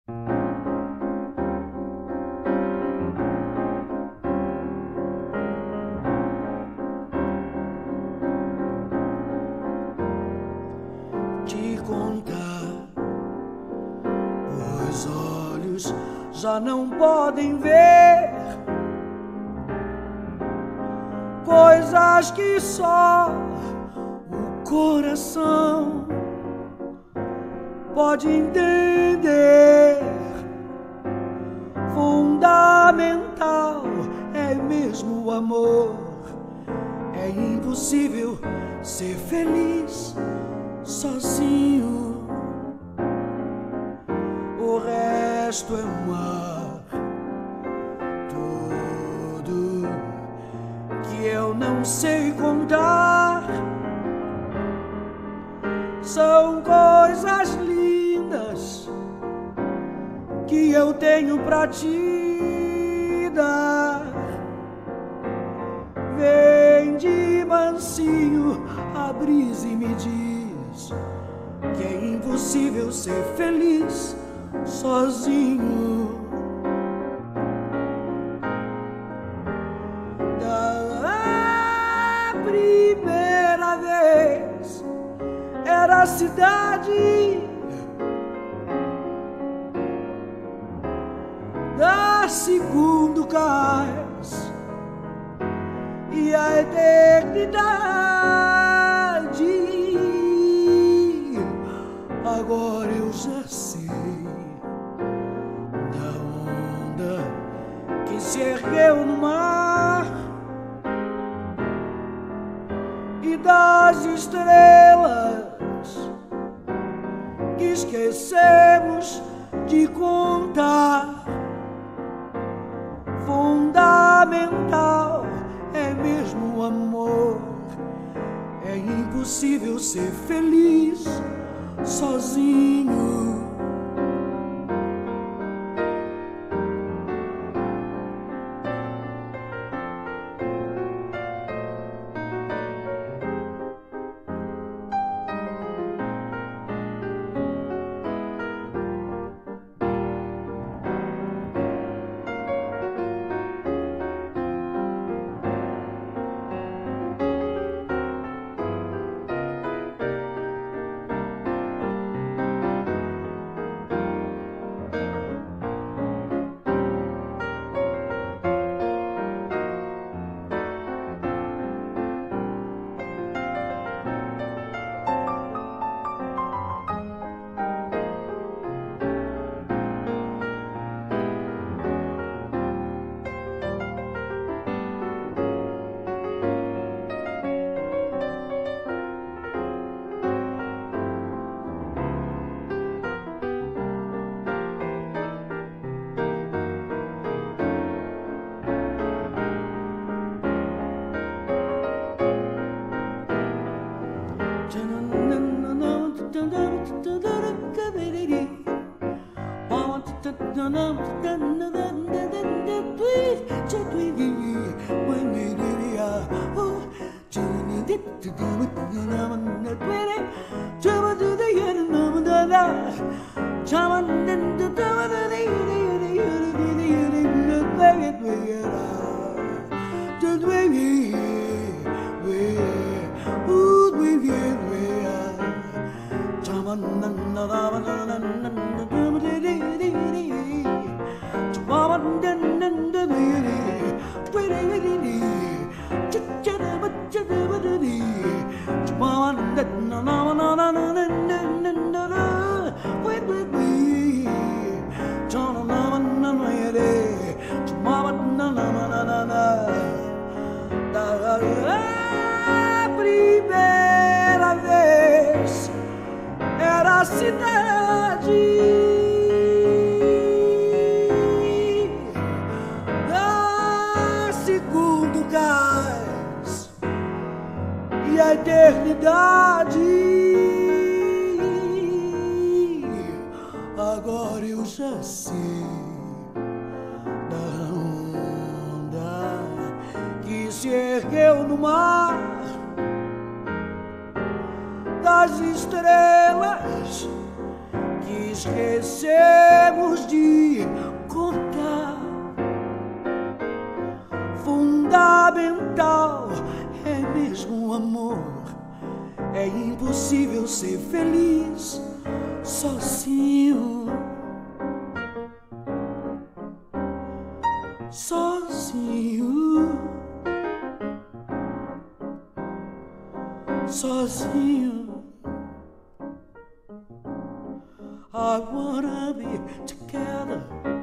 Te contar, os olhos já não podem ver coisas que só o coração pode entender. Fundamental é mesmo o amor. É impossível ser feliz sozinho. O resto é mar, tudo que eu não sei contar. São coisas lindas que eu tenho pra te dar. Vem de mansinho a brisa e me diz que é impossível ser feliz sozinho. Da primeira vez era a cidade, da segunda cais e a eternidade. Agora eu já sei da onda que se ergueu no mar e das estrelas que esquecemos de contar. Fundamental é mesmo o amor. É impossível ser feliz sozinho. Da primeira vez era a cidade, da segundo cais e a eternidade. Agora eu já sei da onda que se ergueu no mar, das estrelas que esquecemos de contar. Fundamental é mesmo o amor. É impossível ser feliz sozinho. Sozinho. Sozinho. I wanna be together